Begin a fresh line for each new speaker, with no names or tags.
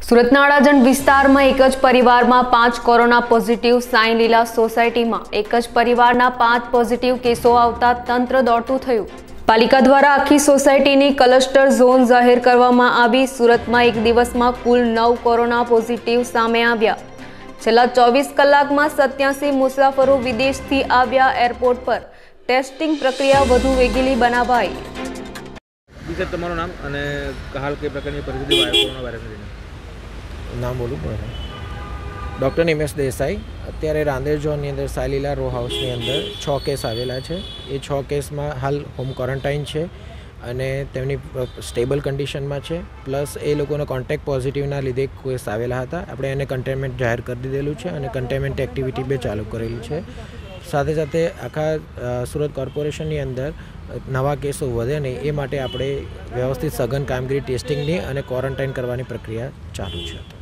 સુરતના અડાજણ વિસ્તારમાં એક જ પરિવારમાં 5 કોરોના પોઝિટિવ. સાઈ લીલા સોસાયટીમાં એક જ પરિવારના 5 પોઝિટિવ કેસો આવતા તંત્ર દોડતું થયું. પાલિકા દ્વારા આખી સોસાયટીની ક્લસ્ટર ઝોન જાહેર કરવામાં આવી. સુરતમાં એક દિવસમાં કુલ 9 કોરોના પોઝિટિવ સામે આવ્યા. છેલ્લા 24 કલાકમાં 87 મુસાફરો વિદેશથી આવ્યા. એરપોર્ટ પર ટેસ્ટિંગ પ્રક્રિયા વધુ વેગીલી બનાવાઈ.
સર, તમારું નામ અને હાલ કઈ પ્રકારની પરિસ્થિતિ કોરોના વાયરસની?
નામ બોલું પડે. ડૉક્ટર નિમેશ દેસાઈ. અત્યારે રાંદેર ઝોનની અંદર સાઈ લીલા રો હાઉસની અંદર 6 કેસ આવેલા છે. એ 6 કેસમાં હાલ હોમ ક્વોરન્ટાઇન છે અને તેમની સ્ટેબલ કન્ડિશનમાં છે. પ્લસ એ લોકોના કોન્ટેક્ટ પોઝિટિવના લીધે કેસ આવેલા હતા. આપણે એને કન્ટેનમેન્ટ જાહેર કરી દીધેલું છે અને કન્ટેનમેન્ટ એક્ટિવિટી બી ચાલુ કરેલી છે. સાથે સાથે આખા સુરત કોર્પોરેશનની અંદર નવા કેસો વધે નહીં એ માટે આપણે વ્યવસ્થિત સઘન કામગીરી ટેસ્ટિંગની અને ક્વોરન્ટાઇન કરવાની પ્રક્રિયા ચાલુ છે.